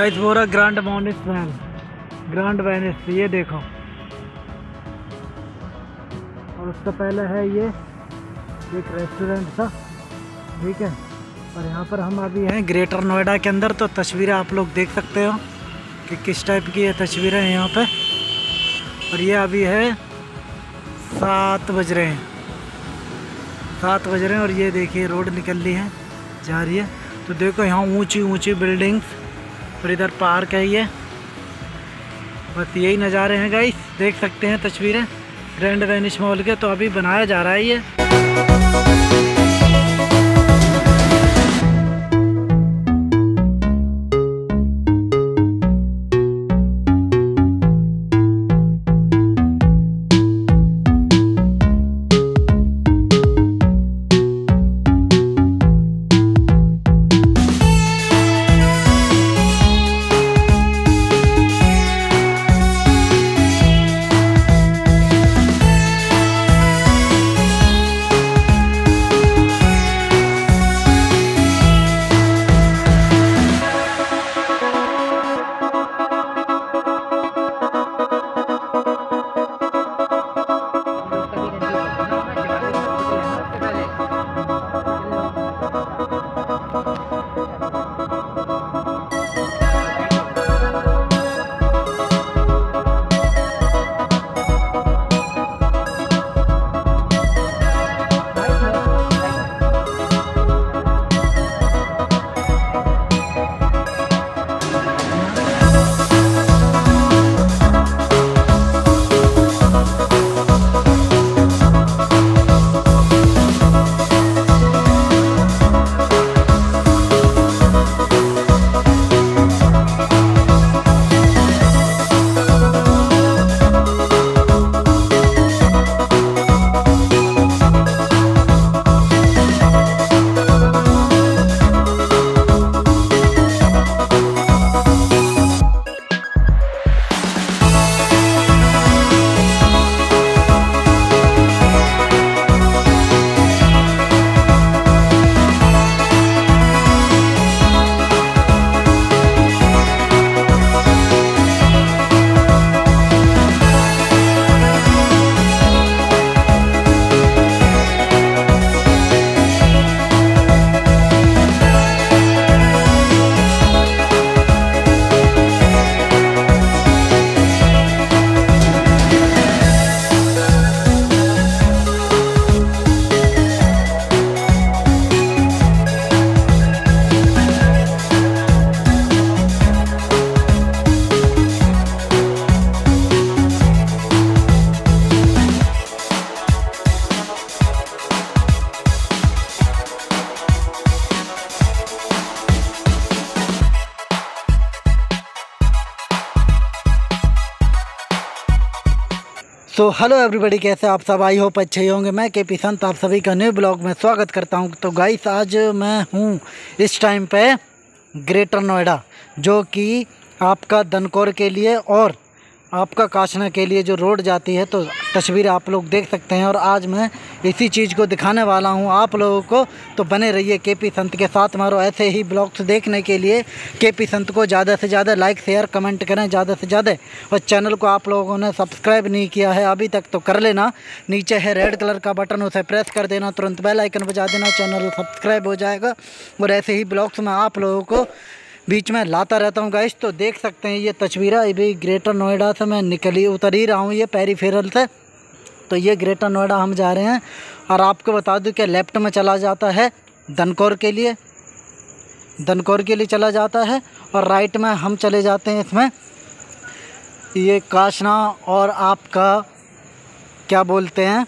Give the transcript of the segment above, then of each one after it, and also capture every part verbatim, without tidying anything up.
Guys बोरा grand Venice महल, grand Venice, ये देखो। और उससे पहले है ये एक रेस्टोरेंट था, ठीक है। और यहाँ पर हम अभी हैं ग्रेटर नोएडा के अंदर। तो तस्वीरें आप लोग देख सकते हो कि किस टाइप की ये तस्वीरें हैं यहाँ पे। और ये अभी है सात बज रहे हैं, सात बज रहे हैं और ये देखिए रोड निकल रही है, जा रही है। तो देखो यहाँ ऊंची ऊंची बिल्डिंग्स और इधर पार्क है ये। बस यही नज़ारे हैं गाइस, देख सकते हैं तस्वीरें ग्रैंड वेनिस मॉल के। तो अभी बनाया जा रहा है ये। तो हेलो एवरीबॉडी, कैसे आप सब? आई होप अच्छे ही होंगे। मैं के पी संत आप सभी का न्यू ब्लॉग में स्वागत करता हूं। तो गाइस आज मैं हूं इस टाइम पे ग्रेटर नोएडा, जो कि आपका दनकौर के लिए और आपका काशना के लिए जो रोड जाती है। तो तस्वीर आप लोग देख सकते हैं और आज मैं इसी चीज़ को दिखाने वाला हूं आप लोगों को। तो बने रहिए के पी संत के साथ। मारो ऐसे ही ब्लॉग्स देखने के लिए के पी संत को ज़्यादा से ज़्यादा लाइक शेयर कमेंट करें ज़्यादा से ज़्यादा। और चैनल को आप लोगों ने सब्सक्राइब नहीं किया है अभी तक तो कर लेना। नीचे है रेड कलर का बटन, उसे प्रेस कर देना, तुरंत बेल आइकन बजा देना, चैनल सब्सक्राइब हो जाएगा। और ऐसे ही ब्लॉग्स में आप लोगों को बीच में लाता रहता हूँ गाइस। तो देख सकते हैं ये तस्वीरें। अभी ग्रेटर नोएडा से मैं निकली उतर ही रहा हूँ ये पेरीफेरल से। तो ये ग्रेटर नोएडा हम जा रहे हैं। और आपको बता दूं कि लेफ़्ट में चला जाता है दनकौर के लिए, दनकौर के लिए चला जाता है। और राइट में हम चले जाते हैं इसमें ये काशना और आपका क्या बोलते हैं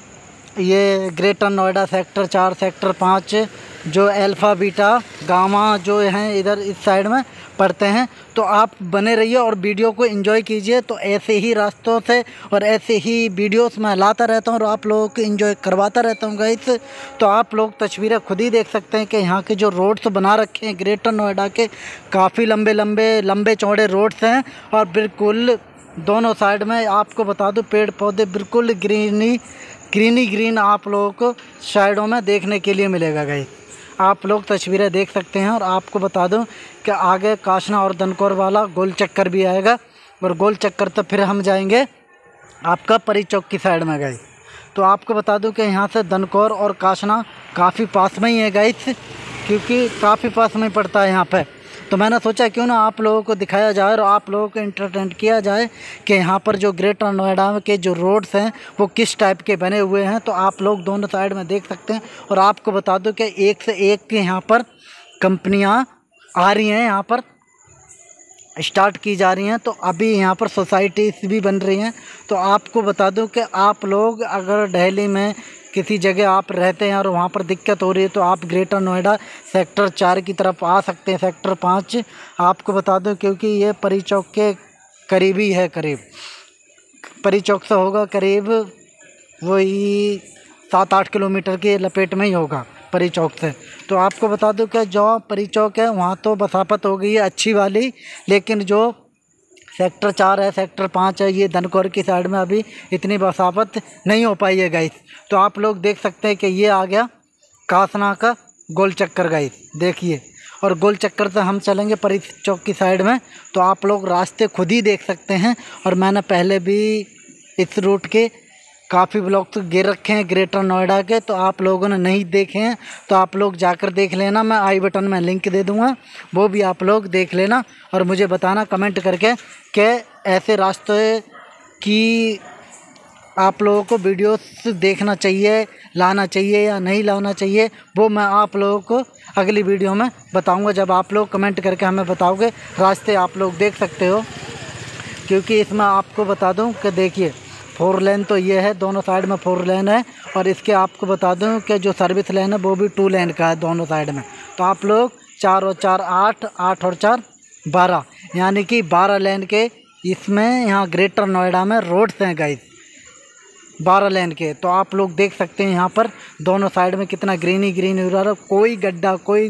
ये ग्रेटर नोएडा सेक्टर चार सेक्टर पाँच जो अल्फ़ा बीटा गामा जो हैं इधर इस साइड में पड़ते हैं। तो आप बने रहिए और वीडियो को एंजॉय कीजिए। तो ऐसे ही रास्तों से और ऐसे ही वीडियोस में लाता रहता हूँ और आप लोगों को एंजॉय करवाता रहता हूँ गाइस। तो आप लोग तस्वीरें खुद ही देख सकते हैं कि यहाँ के जो रोड्स बना रखे हैं ग्रेटर नोएडा के, काफ़ी लंबे लंबे लंबे चौड़े रोड्स हैं। और बिल्कुल दोनों साइड में आपको बता दूँ पेड़ पौधे बिल्कुल ग्रीनी ग्रीनी ग्रीन आप लोगों को साइडों में देखने के लिए मिलेगा गाइस। आप लोग तस्वीरें देख सकते हैं। और आपको बता दूं कि आगे काशना और दनकौर वाला गोल चक्कर भी आएगा, और गोल चक्कर तो फिर हम जाएंगे आपका परी चौक की साइड में गाइस। तो आपको बता दूं कि यहाँ से दनकौर और काशना काफ़ी पास में ही है गाइस, क्योंकि काफ़ी पास में पड़ता है यहाँ पे। तो मैंने सोचा क्यों ना आप लोगों को दिखाया जाए और आप लोगों को इंटरटेन किया जाए कि यहाँ पर जो ग्रेटर नोएडा के जो रोड्स हैं वो किस टाइप के बने हुए हैं। तो आप लोग दोनों साइड में देख सकते हैं। और आपको बता दूं कि एक से एक यहाँ पर कंपनियाँ आ रही हैं, यहाँ पर स्टार्ट की जा रही हैं। तो अभी यहाँ पर सोसाइटीज़ भी बन रही हैं। तो आपको बता दूं कि आप लोग अगर दिल्ली में किसी जगह आप रहते हैं और वहाँ पर दिक्कत हो रही है तो आप ग्रेटर नोएडा सेक्टर चार की तरफ आ सकते हैं, सेक्टर पाँच। आपको बता दूं क्योंकि ये परी चौक के करीबी है, करीब परी चौक से होगा करीब वही सात आठ किलोमीटर के लपेट में ही होगा परी चौक से। तो आपको बता दूं कि जो परी चौक है वहाँ तो बसापत हो गई है अच्छी वाली, लेकिन जो सेक्टर चार है, सेक्टर पाँच है, ये दनकौर की साइड में अभी इतनी बसापत नहीं हो पाई है गाइस। तो आप लोग देख सकते हैं कि ये आ गया कासना का गोल चक्कर गाइस, देखिए। और गोल चक्कर से हम चलेंगे परी चौक की साइड में। तो आप लोग रास्ते खुद ही देख सकते हैं। और मैंने पहले भी इस रूट के काफ़ी ब्लॉग्स गिर रखे हैं ग्रेटर नोएडा के, तो आप लोगों ने नहीं देखे हैं तो आप लोग जाकर देख लेना। मैं आई बटन में लिंक दे दूँगा, वो भी आप लोग देख लेना। और मुझे बताना कमेंट करके कि ऐसे रास्ते की आप लोगों को वीडियोस देखना चाहिए, लाना चाहिए या नहीं लाना चाहिए, वो मैं आप लोगों को अगली वीडियो में बताऊंगा। जब आप लोग कमेंट करके हमें बताओगे रास्ते आप लोग देख सकते हो। क्योंकि इसमें आपको बता दूं कि देखिए फोर लेन तो ये है, दोनों साइड में फोर लेन है। और इसके आपको बता दूं कि जो सर्विस लेन है वो भी टू लेन का है दोनों साइड में। तो आप लोग चार और चार आठ, आठ और चार बारह, यानी कि बारह लेन के इसमें यहाँ ग्रेटर नोएडा में रोड्स हैं गाइस, बारह लेन के। तो आप लोग देख सकते हैं यहाँ पर दोनों साइड में कितना ग्रीनी ग्रीन हो रहा है, कोई गड्ढा कोई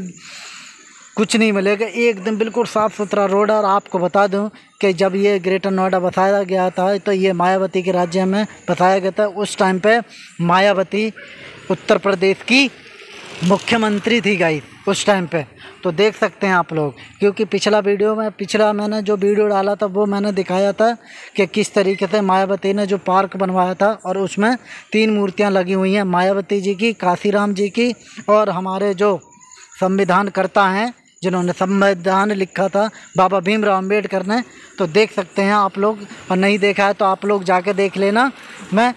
कुछ नहीं मिलेगा, एकदम बिल्कुल साफ़ सुथरा रोड है। और आपको बता दूं कि जब ये ग्रेटर नोएडा बसाया गया था तो ये मायावती के राज्य में बसाया गया था। उस टाइम पे मायावती उत्तर प्रदेश की मुख्यमंत्री थी गाइस उस टाइम पे। तो देख सकते हैं आप लोग, क्योंकि पिछला वीडियो में पिछला मैंने जो वीडियो डाला था वो मैंने दिखाया था कि किस तरीके से मायावती ने जो पार्क बनवाया था। और उसमें तीन मूर्तियां लगी हुई हैं, मायावती जी की, काशीराम जी की, और हमारे जो संविधान करता हैं जिन्होंने संविधान लिखा था बाबा भीमराव अम्बेडकर ने। तो देख सकते हैं आप लोग, और नहीं देखा है तो आप लोग जाके देख लेना, मैं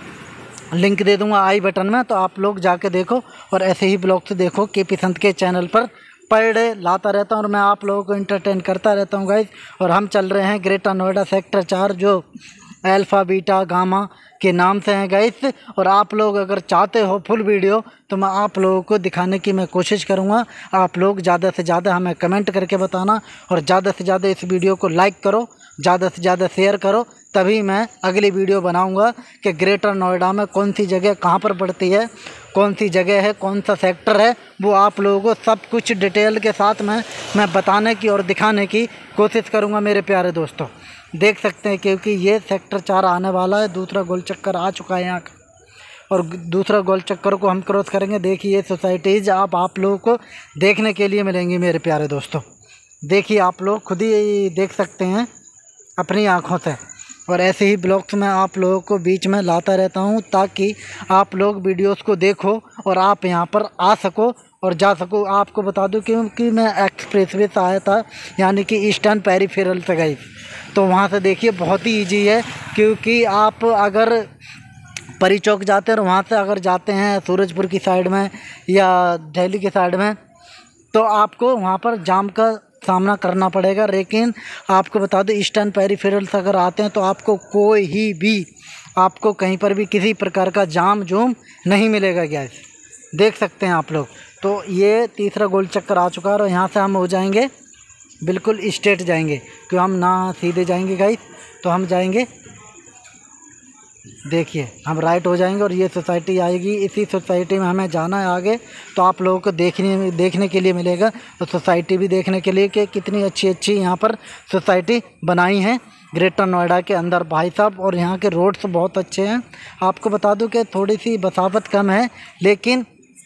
लिंक दे दूंगा आई बटन में। तो आप लोग जाके देखो और ऐसे ही ब्लॉग्स देखो के पी संत के चैनल पर पर डे लाता रहता हूँ और मैं आप लोगों को इंटरटेन करता रहता हूँ गाइस। और हम चल रहे हैं ग्रेटर नोएडा सेक्टर चार, जो अल्फ़ा बीटा गामा के नाम से हैं गाइस। और आप लोग अगर चाहते हो फुल वीडियो तो मैं आप लोगों को दिखाने की मैं कोशिश करूँगा। आप लोग ज़्यादा से ज़्यादा हमें कमेंट करके बताना, और ज़्यादा से ज़्यादा इस वीडियो को लाइक करो, ज़्यादा से ज़्यादा शेयर करो, तभी मैं अगली वीडियो बनाऊंगा कि ग्रेटर नोएडा में कौन सी जगह कहाँ पर पड़ती है, कौन सी जगह है, कौन सा सेक्टर है, वो आप लोगों को सब कुछ डिटेल के साथ में मैं बताने की और दिखाने की कोशिश करूंगा मेरे प्यारे दोस्तों। देख सकते हैं क्योंकि ये सेक्टर चार आने वाला है, दूसरा गोल चक्कर आ चुका है यहाँ का, और दूसरा गोल चक्कर को हम क्रॉस करेंगे। देखिए ये सोसाइटीज़ आप आप लोगों को देखने के लिए मिलेंगी मेरे प्यारे दोस्तों। देखिए आप लोग खुद ही देख सकते हैं अपनी आँखों से। और ऐसे ही ब्लॉग्स में आप लोगों को बीच में लाता रहता हूँ ताकि आप लोग वीडियोस को देखो और आप यहाँ पर आ सको और जा सको। आपको बता दूँ क्योंकि मैं एक्सप्रेसवे से आया था, यानी कि ईस्टर्न पेरिफेरल से गई, तो वहाँ से देखिए बहुत ही ईजी है। क्योंकि आप अगर परी चौक जाते हैं और वहाँ से अगर जाते हैं सूरजपुर की साइड में या दिल्ली की साइड में तो आपको वहाँ पर जाम का सामना करना पड़ेगा। लेकिन आपको बता दो ईस्टर्न पेरिफेरल से अगर आते हैं तो आपको कोई ही भी आपको कहीं पर भी किसी प्रकार का जाम जूम नहीं मिलेगा गैस। देख सकते हैं आप लोग। तो ये तीसरा गोल चक्कर आ चुका है और यहाँ से हम हो जाएंगे बिल्कुल स्ट्रेट जाएंगे, क्यों हम ना सीधे जाएंगे गाइस, तो हम जाएंगे, देखिए हम राइट हो जाएंगे और ये सोसाइटी आएगी। इसी सोसाइटी में हमें जाना है आगे, तो आप लोगों को देखने देखने के लिए मिलेगा। तो सोसाइटी भी देखने के लिए कि कितनी अच्छी अच्छी यहाँ पर सोसाइटी बनाई हैं ग्रेटर नोएडा के अंदर भाई साहब। और यहाँ के रोड्स बहुत अच्छे हैं। आपको बता दूं कि थोड़ी सी बसावट कम है, लेकिन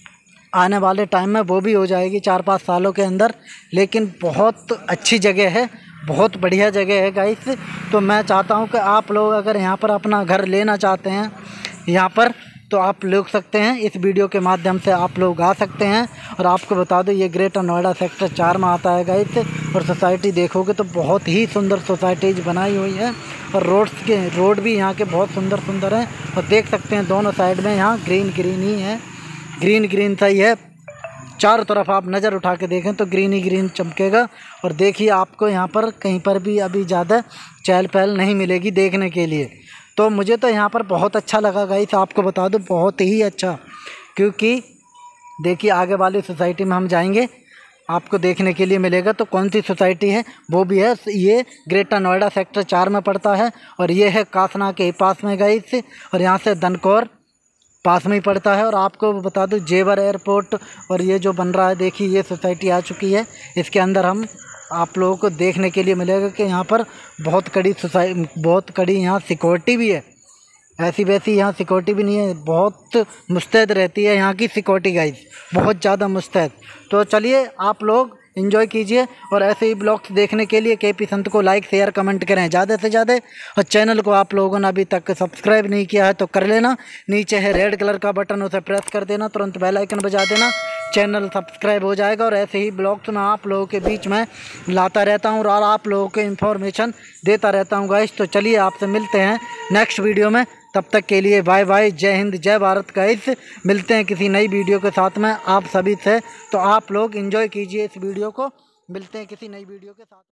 आने वाले टाइम में वो भी हो जाएगी चार पाँच सालों के अंदर। लेकिन बहुत अच्छी जगह है, बहुत बढ़िया जगह है गाइस। तो मैं चाहता हूँ कि आप लोग अगर यहाँ पर अपना घर लेना चाहते हैं यहाँ पर, तो आप ले सकते हैं। इस वीडियो के माध्यम से आप लोग आ सकते हैं। और आपको बता दो ये ग्रेटर नोएडा सेक्टर चार में आता है गाइस। और सोसाइटी देखोगे तो बहुत ही सुंदर सोसाइटीज बनाई हुई है। और रोड्स के रोड भी यहाँ के बहुत सुंदर सुंदर हैं। और देख सकते हैं दोनों साइड में यहाँ ग्रीन ग्रीन ही है, ग्रीन ग्रीन सा ही है। चारों तरफ आप नज़र उठा के देखें तो ग्रीन ही ग्रीन चमकेगा। और देखिए आपको यहाँ पर कहीं पर भी अभी ज़्यादा चहल पहल नहीं मिलेगी देखने के लिए। तो मुझे तो यहाँ पर बहुत अच्छा लगा गाइस, आपको बता दूँ बहुत ही अच्छा। क्योंकि देखिए आगे वाली सोसाइटी में हम जाएंगे, आपको देखने के लिए मिलेगा। तो कौन सी सोसाइटी है वो भी है, ये ग्रेटर नोएडा सेक्टर चार में पड़ता है। और ये है कासना के पास में गाइस। और यहाँ से दनकौर पास में ही पड़ता है। और आपको बता दूं जेवर एयरपोर्ट और ये जो बन रहा है, देखिए ये सोसाइटी आ चुकी है। इसके अंदर हम आप लोगों को देखने के लिए मिलेगा कि यहाँ पर बहुत कड़ी सोसाइ बहुत कड़ी यहाँ सिक्योरिटी भी है। ऐसी वैसी यहाँ सिक्योरिटी भी नहीं है, बहुत मुस्तैद रहती है यहाँ की सिक्योरिटी गाइस, बहुत ज़्यादा मुस्तैद। तो चलिए आप लोग एंजॉय कीजिए। और ऐसे ही ब्लॉग्स देखने के लिए के पी संत को लाइक शेयर कमेंट करें ज़्यादा से ज़्यादा। और चैनल को आप लोगों ने अभी तक सब्सक्राइब नहीं किया है तो कर लेना। नीचे है रेड कलर का बटन, उसे प्रेस कर देना, तुरंत बेल आइकन बजा देना, चैनल सब्सक्राइब हो जाएगा। और ऐसे ही ब्लॉग्स मैं आप लोगों के बीच में लाता रहता हूँ और आप लोगों को इन्फॉर्मेशन देता रहता हूँ गाइस। तो चलिए आपसे मिलते हैं नेक्स्ट वीडियो में, तब तक के लिए बाय बाय, जय हिंद जय भारत गाइस। मिलते हैं किसी नई वीडियो के साथ में आप सभी से। तो आप लोग एंजॉय कीजिए इस वीडियो को, मिलते हैं किसी नई वीडियो के साथ।